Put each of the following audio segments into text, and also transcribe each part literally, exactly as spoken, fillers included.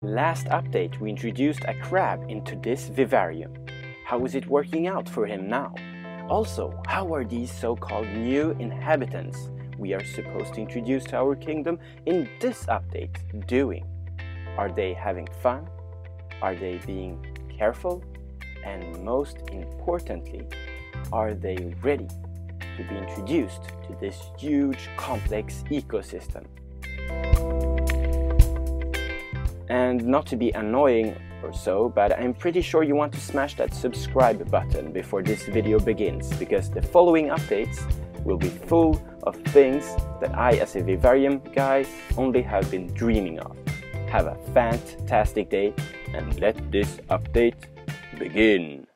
Last update we introduced a crab into this vivarium. How is it working out for him now? Also, how are these so-called new inhabitants we are supposed to introduce to our kingdom in this update doing? Are they having fun? Are they being careful? And most importantly, are they ready to be introduced to this huge complex ecosystem? And not to be annoying or so, but I'm pretty sure you want to smash that subscribe button before this video begins, because the following updates will be full of things that I as a vivarium guy only have been dreaming of. Have a fantastic day and let this update begin.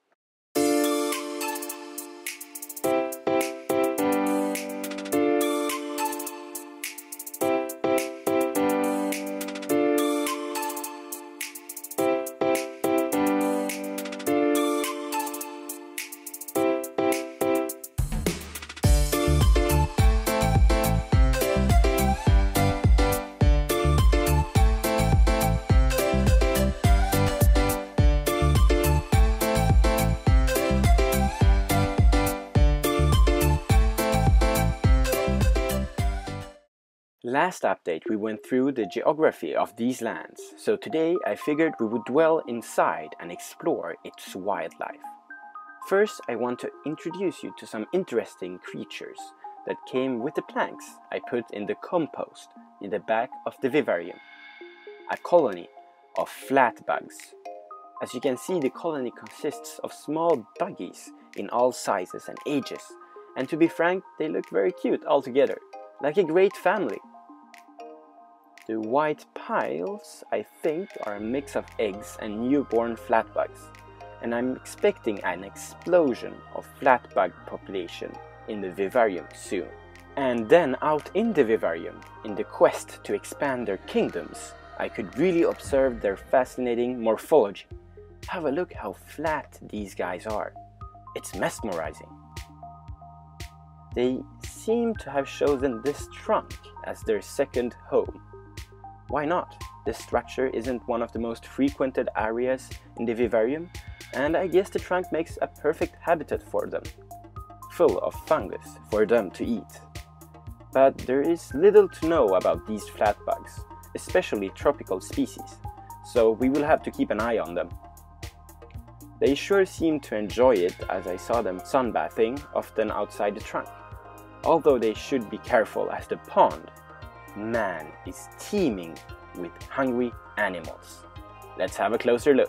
Last update we went through the geography of these lands, so today I figured we would dwell inside and explore its wildlife. First, I want to introduce you to some interesting creatures that came with the planks I put in the compost in the back of the vivarium. A colony of flat bugs. As you can see, the colony consists of small buggies in all sizes and ages, and to be frank, they look very cute all together, like a great family. The white piles, I think, are a mix of eggs and newborn flatbugs, and I'm expecting an explosion of flatbug population in the vivarium soon. And then out in the vivarium, in the quest to expand their kingdoms, I could really observe their fascinating morphology. Have a look how flat these guys are. It's mesmerizing. They seem to have chosen this trunk as their second home. Why not? This structure isn't one of the most frequented areas in the vivarium, and I guess the trunk makes a perfect habitat for them, full of fungus for them to eat. But there is little to know about these flatbugs, especially tropical species, so we will have to keep an eye on them. They sure seem to enjoy it, as I saw them sunbathing, often outside the trunk. Although they should be careful, as the pond, man, is teeming with hungry animals. Let's have a closer look.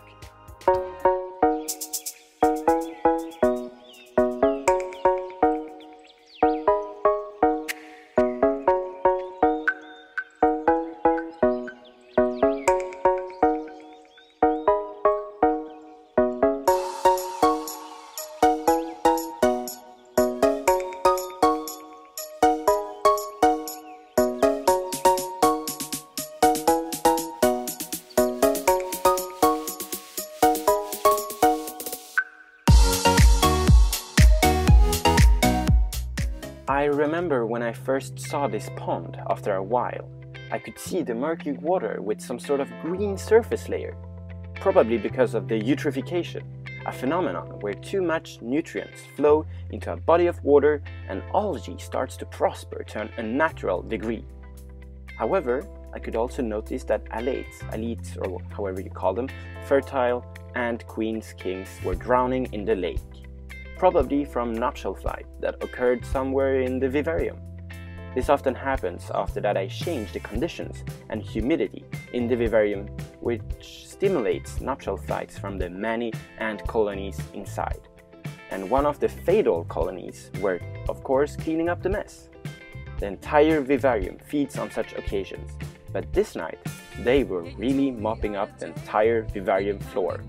I remember when I first saw this pond after a while, I could see the murky water with some sort of green surface layer, probably because of the eutrophication, a phenomenon where too much nutrients flow into a body of water and algae starts to prosper to an unnatural degree. However, I could also notice that alates, alates or however you call them, fertile ant queens kings were drowning in the lake. Probably from nuptial flight that occurred somewhere in the vivarium. This often happens after that I change the conditions and humidity in the vivarium, which stimulates nuptial flights from the many ant colonies inside. And one of the fatal colonies were, of course, cleaning up the mess. The entire vivarium feeds on such occasions, but this night they were really mopping up the entire vivarium floor.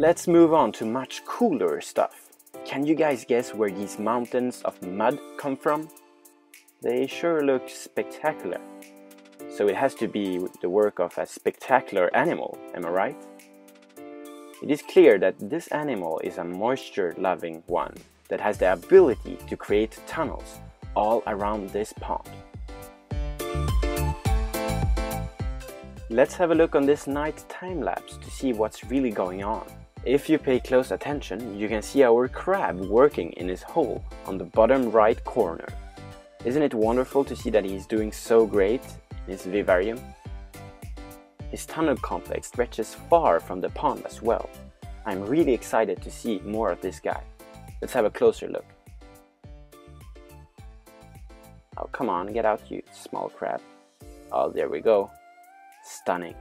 let's move on to much cooler stuff. Can you guys guess where these mountains of mud come from? They sure look spectacular. So it has to be the work of a spectacular animal, am I right? It is clear that this animal is a moisture-loving one that has the ability to create tunnels all around this pond. Let's have a look on this night time-lapse to see what's really going on. If you pay close attention, you can see our crab working in his hole on the bottom right corner. Isn't it wonderful to see that he's doing so great in his vivarium? His tunnel complex stretches far from the pond as well. I'm really excited to see more of this guy. Let's have a closer look. Oh, come on, get out, you small crab. Oh, there we go. Stunning.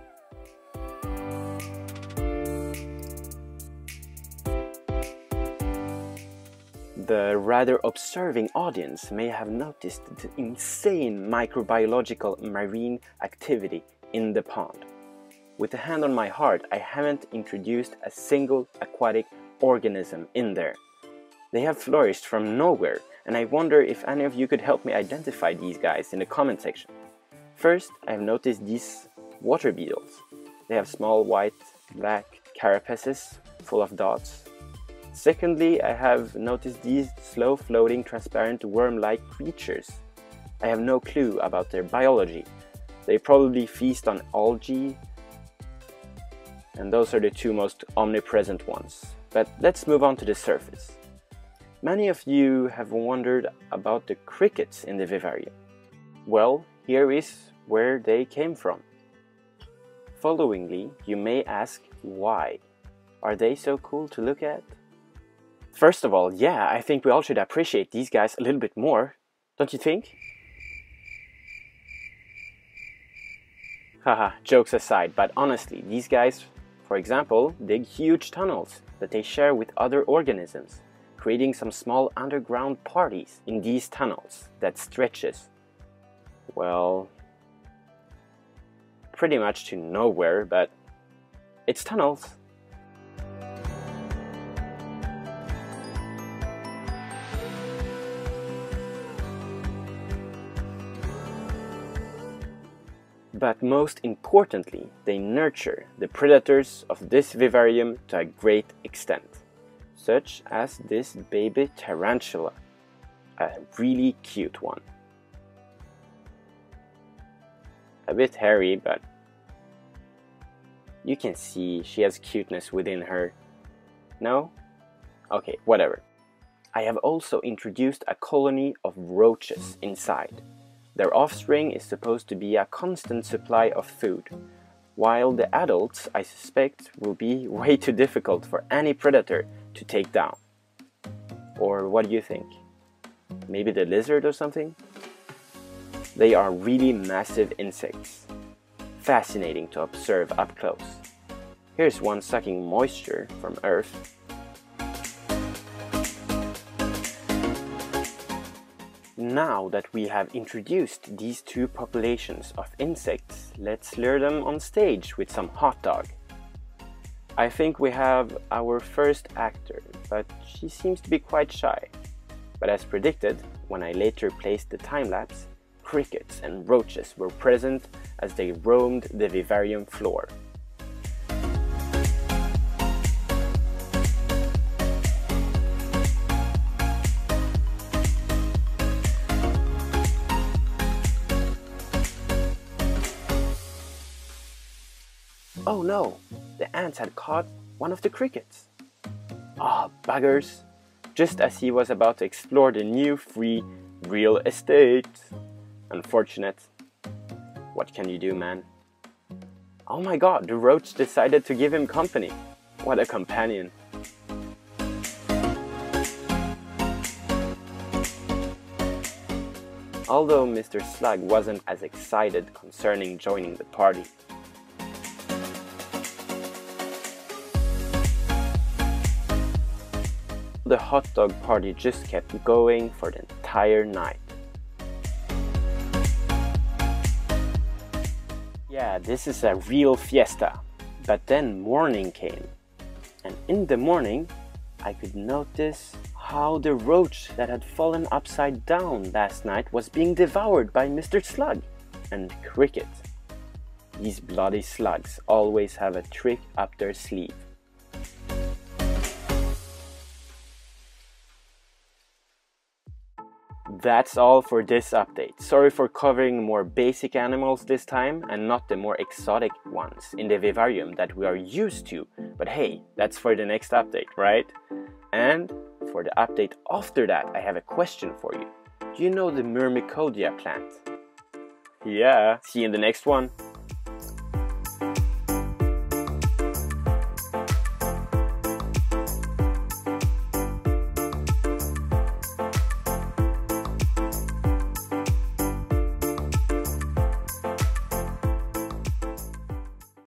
The rather observing audience may have noticed the insane microbiological marine activity in the pond. With a hand on my heart, I haven't introduced a single aquatic organism in there. They have flourished from nowhere, and I wonder if any of you could help me identify these guys in the comment section. First, I've noticed these water beetles. They have small white, black carapaces full of dots. Secondly, I have noticed these slow-floating, transparent, worm-like creatures. I have no clue about their biology. They probably feast on algae, and those are the two most omnipresent ones. But let's move on to the surface. Many of you have wondered about the crickets in the vivarium. Well, here is where they came from. Followingly, you may ask why. Are they so cool to look at? First of all, yeah, I think we all should appreciate these guys a little bit more, don't you think? Haha, jokes aside, but honestly, these guys, for example, dig huge tunnels that they share with other organisms, creating some small underground parties in these tunnels that stretches, well, pretty much to nowhere, but it's tunnels. But most importantly, they nurture the predators of this vivarium to a great extent, such as this baby tarantula, a really cute one. A bit hairy, but you can see she has cuteness within her. No? Okay, whatever. I have also introduced a colony of roaches inside. Their offspring is supposed to be a constant supply of food, while the adults, I suspect, will be way too difficult for any predator to take down. Or what do you think? Maybe the lizard or something? They are really massive insects, fascinating to observe up close. Here's one sucking moisture from Earth. Now that we have introduced these two populations of insects, let's lure them on stage with some hot dog. I think we have our first actor, but she seems to be quite shy. But as predicted, when I later placed the time-lapse, crickets and roaches were present as they roamed the vivarium floor. Oh no! The ants had caught one of the crickets. Ah, buggers! Just as he was about to explore the new free real estate. Unfortunate. What can you do, man? Oh my god, the roach decided to give him company. What a companion. Although Mister Slug wasn't as excited concerning joining the party. The hot dog party just kept going for the entire night. Yeah, this is a real fiesta. But then morning came. And in the morning, I could notice how the roach that had fallen upside down last night was being devoured by Mister Slug and Cricket. These bloody slugs always have a trick up their sleeve. That's all for this update. Sorry for covering more basic animals this time and not the more exotic ones in the vivarium that we are used to. But hey, that's for the next update, right? And for the update after that, I have a question for you. Do you know the Myrmicodia plant? Yeah, see you in the next one.